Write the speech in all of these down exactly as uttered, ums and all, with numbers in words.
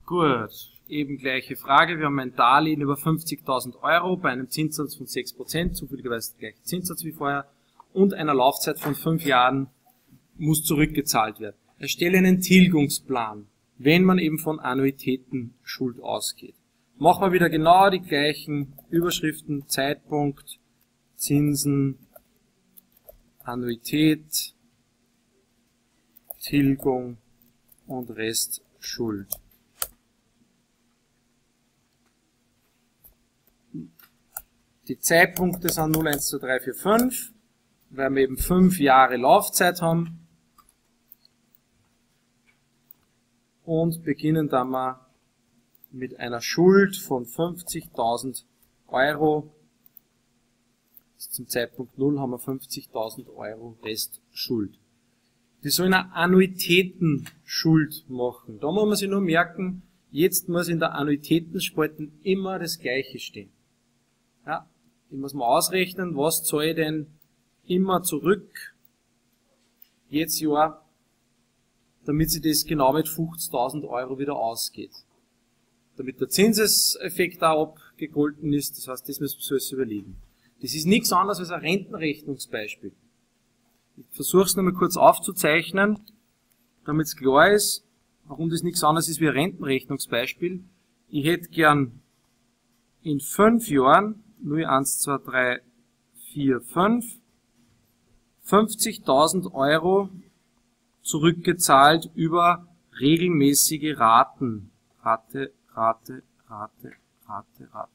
Gut, eben gleiche Frage. Wir haben ein Darlehen über fünfzigtausend Euro bei einem Zinssatz von sechs Prozent, zufälligerweise der gleiche Zinssatz wie vorher, und einer Laufzeit von fünf Jahren muss zurückgezahlt werden. Erstelle einen Tilgungsplan, wenn man eben von Annuitätenschuld ausgeht. Machen wir wieder genau die gleichen Überschriften: Zeitpunkt, Zinsen, Annuität, Tilgung und Restschuld. Die Zeitpunkte sind null, eins, zwei, drei, vier, fünf, weil wir eben fünf Jahre Laufzeit haben. Und beginnen dann mal mit einer Schuld von fünfzigtausend Euro. Zum Zeitpunkt null haben wir fünfzigtausend Euro Restschuld. Wir sollen eine Annuitätenschuld machen. Da muss man sich nur merken, jetzt muss in der Annuitätenspalte immer das Gleiche stehen. Ja, ich muss mal ausrechnen, was zahle ich denn immer zurück, jedes Jahr, damit sich das genau mit fünfzigtausend Euro wieder ausgeht. Damit der Zinseseffekt auch abgegolten ist, das heißt, das müssen wir uns überlegen. Das ist nichts anderes als ein Rentenrechnungsbeispiel. Ich versuche es nochmal kurz aufzuzeichnen, damit es klar ist, warum das nichts anderes ist wie ein Rentenrechnungsbeispiel. Ich hätte gern in fünf Jahren, null, eins, zwei, drei, vier, fünf, fünfzigtausend Euro zurückgezahlt über regelmäßige Raten. Rate, Rate, Rate, Rate, Rate.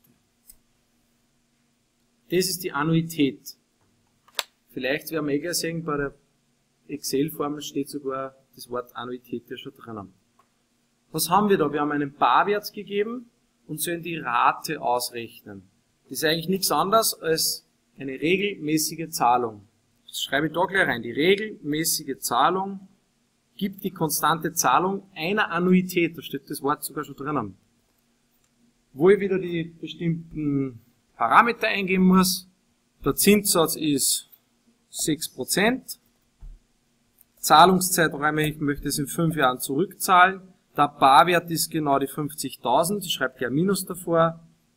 Das ist die Annuität. Vielleicht werden wir eh gleich sehen, bei der Excel-Formel steht sogar das Wort Annuität ja schon drinnen. Was haben wir da? Wir haben einen Barwert gegeben und sollen die Rate ausrechnen. Das ist eigentlich nichts anderes als eine regelmäßige Zahlung. Das schreibe ich da gleich rein. Die regelmäßige Zahlung gibt die konstante Zahlung einer Annuität. Da steht das Wort sogar schon drinnen. Wo ich wieder die bestimmten Parameter eingeben muss. Der Zinssatz ist sechs Prozent. Zahlungszeiträume, ich möchte es in fünf Jahren zurückzahlen. Der Barwert ist genau die fünfzigtausend. Ich schreibe gleich ein Minus davor.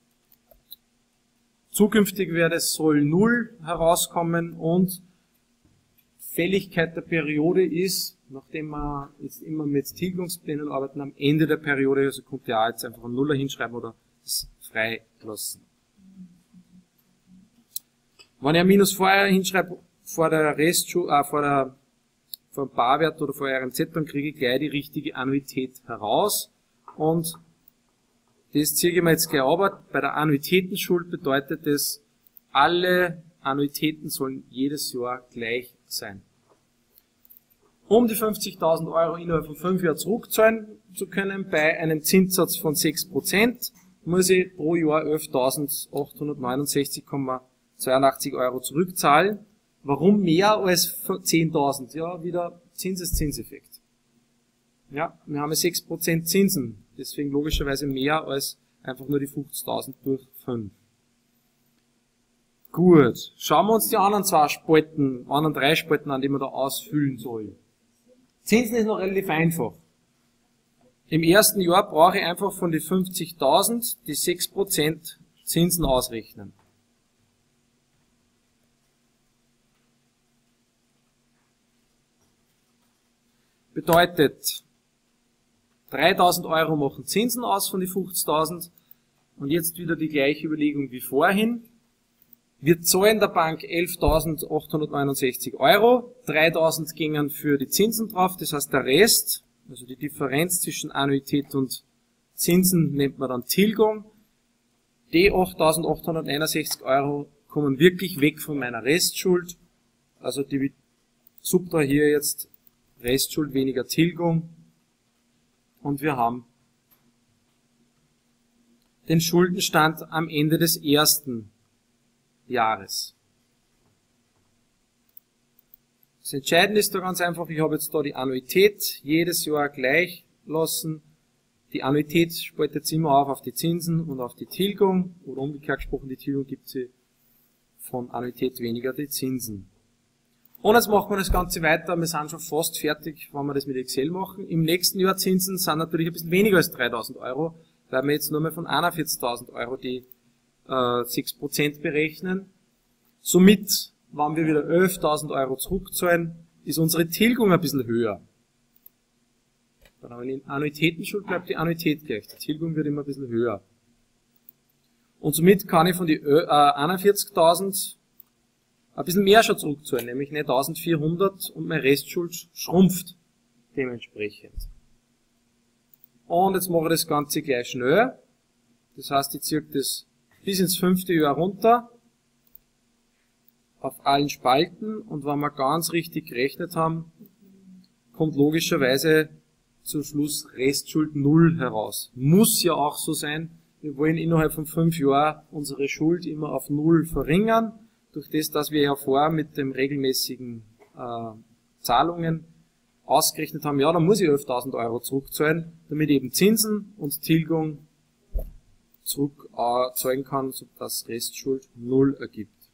Zukünftig werde es soll null herauskommen und Fälligkeit der Periode ist, nachdem wir jetzt immer mit Tilgungsplänen arbeiten, am Ende der Periode, also kommt ja jetzt einfach ein Nuller hinschreiben oder es freilassen. Wenn ich ein Minus vorher hinschreibe, vor der Restschuld, äh, vor der, vor dem Barwert oder vor R M Z, dann kriege ich gleich die richtige Annuität heraus. Und das ziehe ich mir jetzt gleich ab. Bei der Annuitätenschuld bedeutet das, alle Annuitäten sollen jedes Jahr gleich sein. Um die fünfzigtausend Euro innerhalb von fünf Jahren zurückzahlen zu können, bei einem Zinssatz von sechs Prozent, muss ich pro Jahr elftausendachthundertneunundsechzig Komma zweiundachtzig Euro zurückzahlen. Warum mehr als zehntausend? Ja, wieder Zinseszinseffekt. Ja, wir haben sechs Prozent Zinsen, deswegen logischerweise mehr als einfach nur die fünfzigtausend durch fünf. Gut, schauen wir uns die anderen zwei Spalten, anderen drei Spalten an, die man da ausfüllen soll. Zinsen ist noch relativ einfach. Im ersten Jahr brauche ich einfach von den fünfzigtausend die sechs Prozent Zinsen ausrechnen. Bedeutet, dreitausend Euro machen Zinsen aus von den fünfzigtausend und jetzt wieder die gleiche Überlegung wie vorhin. Wir zahlen der Bank elftausendachthundertneunundsechzig Euro, dreitausend gingen für die Zinsen drauf, das heißt der Rest, also die Differenz zwischen Annuität und Zinsen nennt man dann Tilgung. Die achttausendachthundertneunundsechzig Euro kommen wirklich weg von meiner Restschuld, also die subtrahiere jetzt Restschuld weniger Tilgung und wir haben den Schuldenstand am Ende des ersten Jahres. Das Entscheidende ist da ganz einfach, ich habe jetzt da die Annuität jedes Jahr gleich lassen. Die Annuität spaltet sie immer auf auf die Zinsen und auf die Tilgung, oder umgekehrt gesprochen, die Tilgung gibt sie von Annuität weniger die Zinsen. Und jetzt machen wir das Ganze weiter. Wir sind schon fast fertig, wenn wir das mit Excel machen. Im nächsten Jahr Zinsen sind natürlich ein bisschen weniger als dreitausend Euro, weil wir jetzt nur mal von einundvierzigtausend Euro die äh, sechs Prozent berechnen. Somit, wenn wir wieder elftausend Euro zurückzahlen, ist unsere Tilgung ein bisschen höher. Dann haben wir in Annuitätenschuld, bleibt die Annuität gleich. Die Tilgung wird immer ein bisschen höher. Und somit kann ich von die äh, einundvierzigtausend ein bisschen mehr schon zurückzahlen, nämlich nicht eintausendvierhundert und meine Restschuld schrumpft dementsprechend. Und jetzt mache ich das Ganze gleich schnell. Das heißt, ich ziehe das bis ins fünfte Jahr runter, auf allen Spalten, und wenn wir ganz richtig gerechnet haben, kommt logischerweise zum Schluss Restschuld null heraus. Muss ja auch so sein. Wir wollen innerhalb von fünf Jahren unsere Schuld immer auf null verringern. Durch das, dass wir ja vorher mit den regelmäßigen äh, Zahlungen ausgerechnet haben, ja, dann muss ich elftausend Euro zurückzahlen, damit ich eben Zinsen und Tilgung zurückzahlen kann, sodass Restschuld null ergibt.